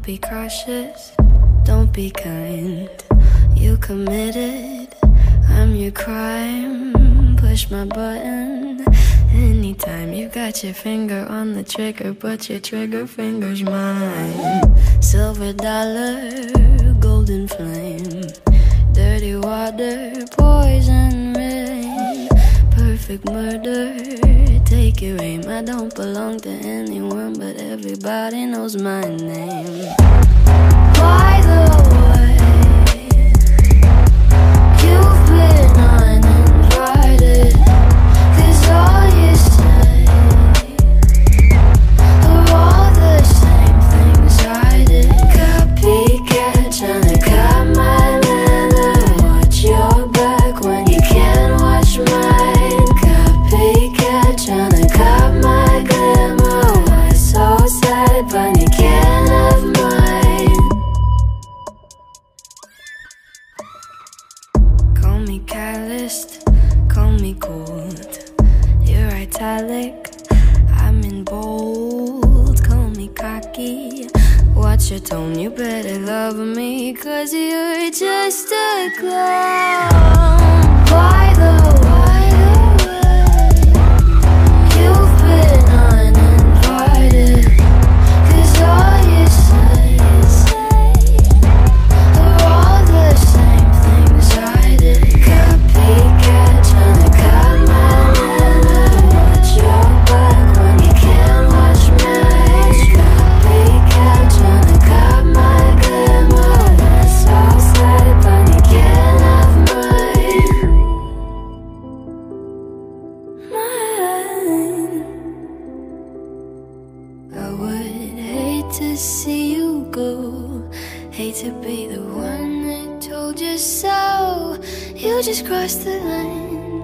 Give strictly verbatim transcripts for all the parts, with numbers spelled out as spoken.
be cautious, don't be kind. You committed, I'm your crime. Push my button anytime. You got your finger on the trigger, but your trigger finger's mine. Silver dollar, golden flame, dirty water, poison rain, perfect murder, take your aim. I don't belong to anyone, but everybody knows my name. By the way, you've been uninvited, 'cause all you say are all the same things I did. Copycat, tryna cut my leather, watch your back when you can't watch mine. Copycat, tryna cut my glamour, why so sad when you can't have mine. Call me calloused, call me cold. You're italic, I'm in bold. Call me cocky, watch your tone. You better love me, 'cause you're just a clown. By the way, you've been uninvited, 'cause all you say are all the same things I did. Copycat, tryna cut my leather, watch your back when you can't watch mine. Copycat, tryna cut my glamour, that's all sad when you can't have mine. Mine. I would hate to see you go, hate to be the one that told you so. You just crossed the line,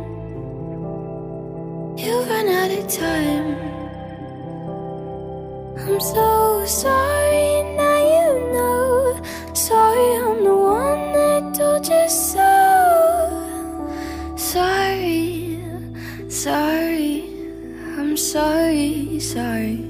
you ran out of time. I'm so sorry, now you know. Sorry, I'm the one that told you so. Sorry, sorry, I'm sorry, sorry.